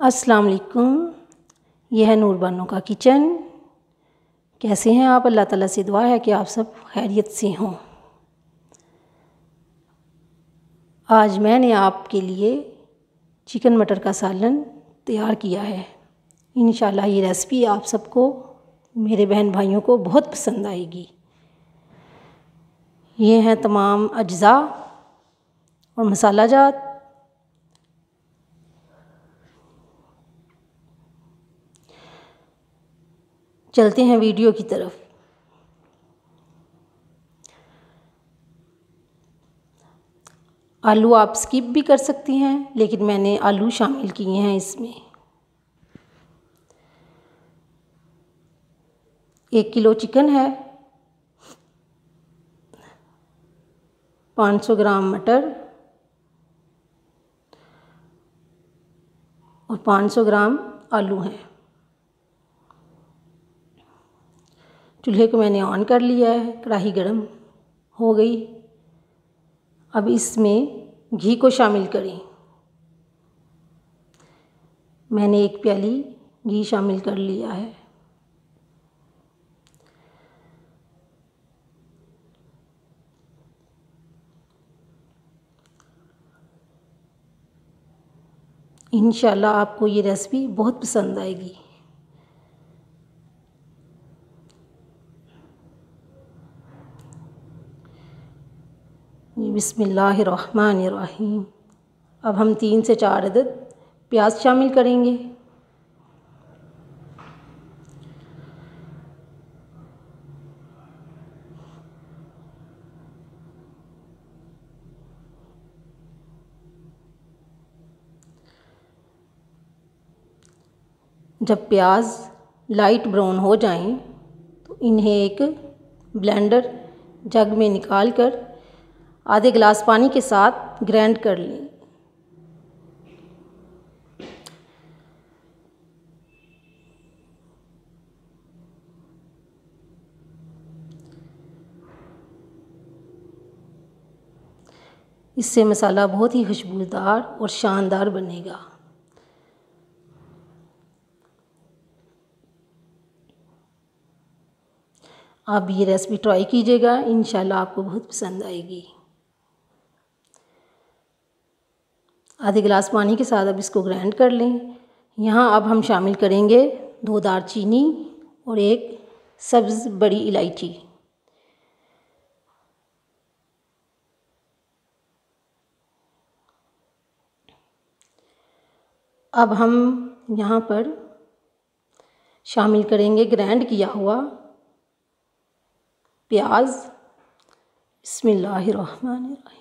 अस्सलाम वालेकुम। यह है नूर बानो का किचन। कैसे हैं आप? अल्लाह ताला से दुआ है कि आप सब खैरियत से हों। आज मैंने आपके लिए चिकन मटर का सालन तैयार किया है। इंशाल्लाह ये रेसिपी आप सबको, मेरे बहन भाइयों को बहुत पसंद आएगी। ये हैं तमाम अज्जा और मसाला जात। चलते हैं वीडियो की तरफ। आलू आप स्किप भी कर सकती हैं, लेकिन मैंने आलू शामिल किए हैं इसमें। 1 किलो चिकन है, 500 ग्राम मटर और 500 ग्राम आलू हैं। चूल्हे को मैंने ऑन कर लिया है, कढ़ाई गरम हो गई। अब इसमें घी को शामिल करें। मैंने 1 प्याली घी शामिल कर लिया है। इंशाल्लाह आपको ये रेसिपी बहुत पसंद आएगी। बिस्मिल्लाहिर्रहमानिर्रहीम। अब हम 3 से 4 अदद प्याज शामिल करेंगे। जब प्याज लाइट ब्राउन हो जाएं, तो इन्हें एक ब्लेंडर जग में निकाल कर आधे गिलास पानी के साथ ग्राइंड कर लें। इससे मसाला बहुत ही खुशबूदार और शानदार बनेगा। आप ये रेसिपी ट्राई कीजिएगा, इंशाल्लाह आपको बहुत पसंद आएगी। आधे गिलास पानी के साथ अब इसको ग्राइंड कर लें। यहाँ अब हम शामिल करेंगे 2 दालचीनी और 1 सब्ज़ बड़ी इलायची। अब हम यहाँ पर शामिल करेंगे ग्राइंड किया हुआ प्याज। बिस्मिल्लाहिर्रहमानिर्रहीम।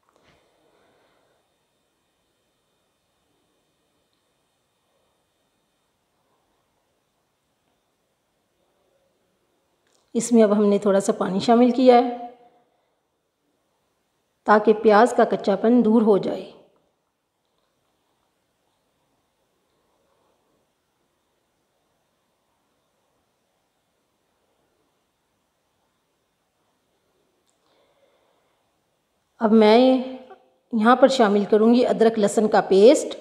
इसमें अब हमने थोड़ा सा पानी शामिल किया है ताकि प्याज का कच्चापन दूर हो जाए। अब मैं यहाँ पर शामिल करूँगी अदरक लहसुन का पेस्ट।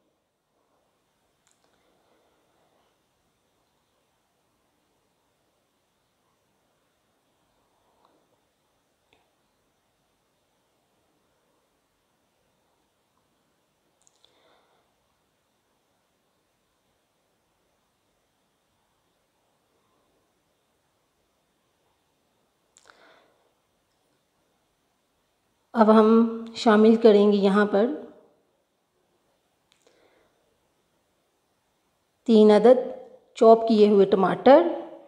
अब हम शामिल करेंगे यहाँ पर 3 अदद चॉप किए हुए टमाटर,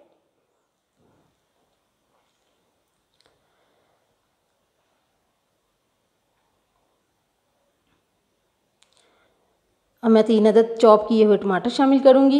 अब मैं 3 अदद चॉप किए हुए टमाटर शामिल करूँगी।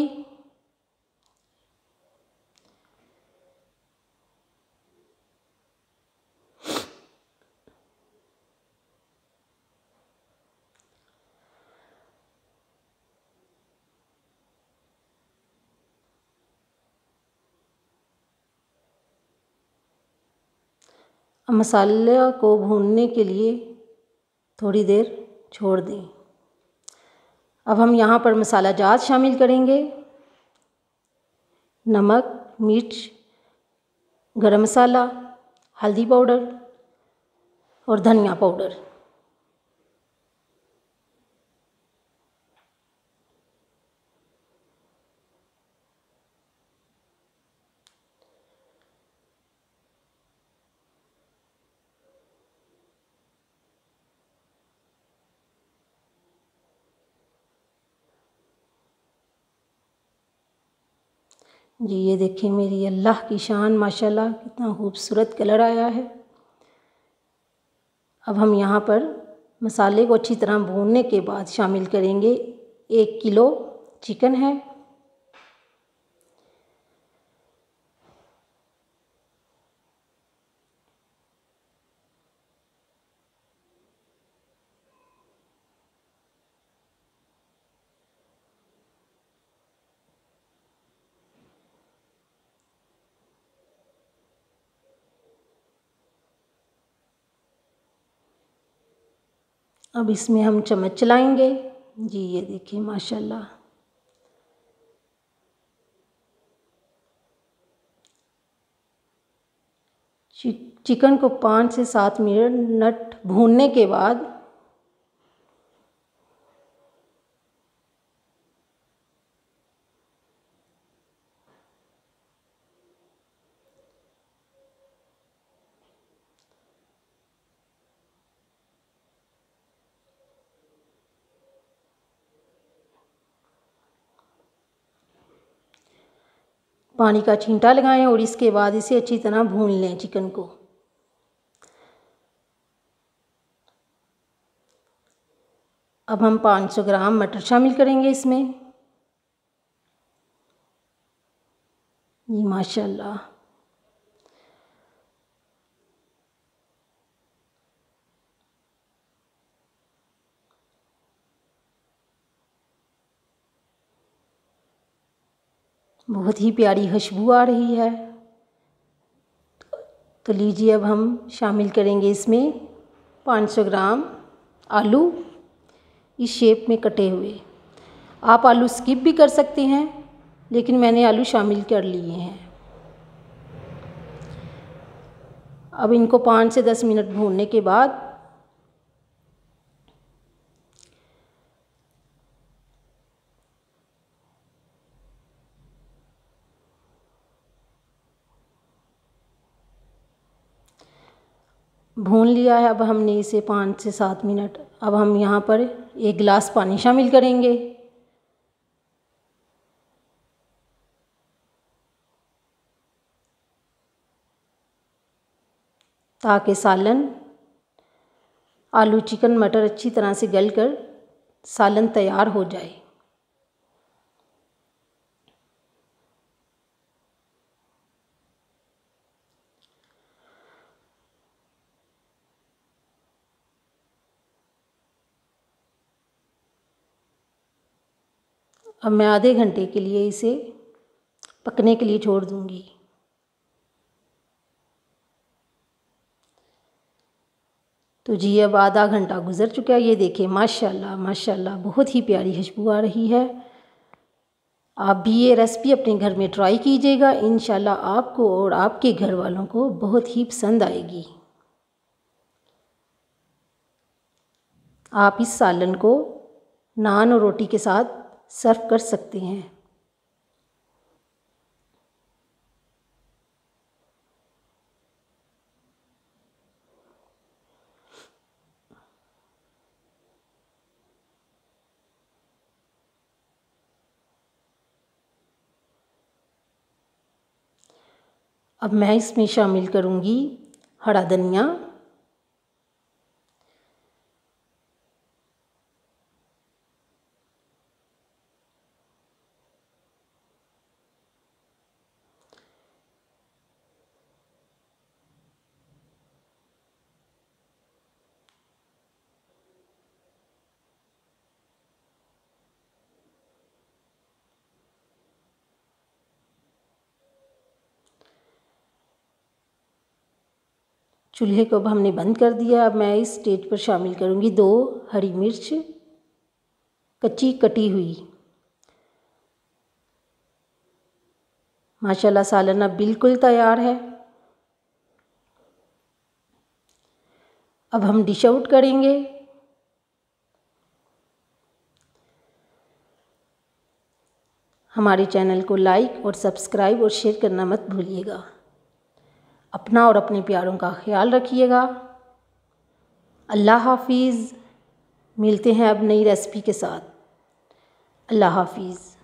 अब मसाले को भूनने के लिए थोड़ी देर छोड़ दें। अब हम यहाँ पर मसाला जात शामिल करेंगे। नमक, मिर्च, गरम मसाला, हल्दी पाउडर और धनिया पाउडर। जी ये देखिए मेरी अल्लाह की शान, माशाल्लाह कितना खूबसूरत कलर आया है। अब हम यहाँ पर मसाले को अच्छी तरह भूनने के बाद शामिल करेंगे 1 किलो चिकन है। अब इसमें हम चम्मच चलाएंगे। जी ये देखिए माशाल्लाह। चिकन को 5 से 7 मिनट भूनने के बाद पानी का छींटा लगाएं और इसके बाद इसे अच्छी तरह भून लें चिकन को। अब हम 500 ग्राम मटर शामिल करेंगे इसमें। जी माशाल्लाह। बहुत ही प्यारी खुशबू आ रही है। तो लीजिए अब हम शामिल करेंगे इसमें 500 ग्राम आलू इस शेप में कटे हुए। आप आलू स्किप भी कर सकते हैं, लेकिन मैंने आलू शामिल कर लिए हैं। अब इनको 5 से 10 मिनट भूनने के बाद भून लिया है। अब हमने इसे 5 से 7 मिनट। अब हम यहाँ पर 1 गिलास पानी शामिल करेंगे। ताकि सालन, आलू, चिकन, मटर अच्छी तरह से गलकर सालन तैयार हो जाए। अब मैं आधे घंटे के लिए इसे पकने के लिए छोड़ दूंगी। तो जी अब आधा घंटा गुज़र चुका है। ये देखिए माशाल्लाह माशाल्लाह बहुत ही प्यारी खुशबू आ रही है। आप भी ये रेसिपी अपने घर में ट्राई कीजिएगा। इंशाल्लाह आपको और आपके घर वालों को बहुत ही पसंद आएगी। आप इस सालन को नान और रोटी के साथ सर्व कर सकते हैं। अब मैं इसमें शामिल करूँगी हरा धनिया, चूल्हे को अब हमने बंद कर दिया। अब मैं इस स्टेज पर शामिल करूँगी 2 हरी मिर्च कच्ची कटी हुई। माशाल्लाह सालन अब बिल्कुल तैयार है। अब हम डिश आउट करेंगे। हमारे चैनल को लाइक और सब्सक्राइब और शेयर करना मत भूलिएगा। अपना और अपने प्यारों का ख्याल रखिएगा। अल्लाह हाफिज़। मिलते हैं अब नई रेसिपी के साथ। अल्लाह हाफिज़।